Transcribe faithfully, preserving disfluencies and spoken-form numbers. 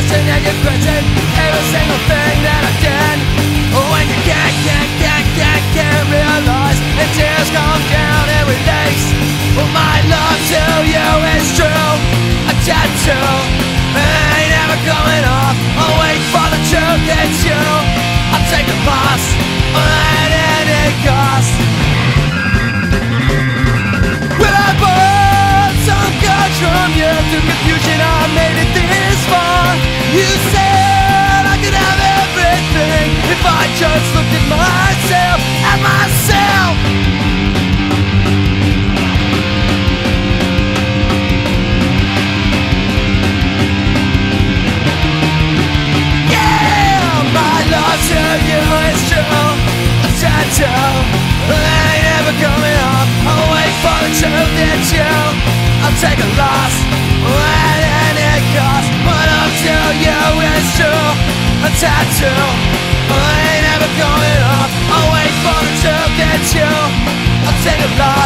question and you question every single thing that I did. When you can't, can't, can't, can't, can't realize, and tears come down and release. Well, my love to you is true, a tattoo, ain't ever coming off. I'll wait for the truth, it's you. I'll take the loss at any cost. Will I borrow some guts from you? To confusion I made it this far. You said I could have everything if I just looked at myself, at myself. Yeah, my love to you is true, a tattoo, ain't ever coming off. I'll wait for the truth, it's you. I'll take a loss at any cost. My love to you is true, a tattoo, ain't ever coming off. I'll wait for the truth, it's you. I'll take a loss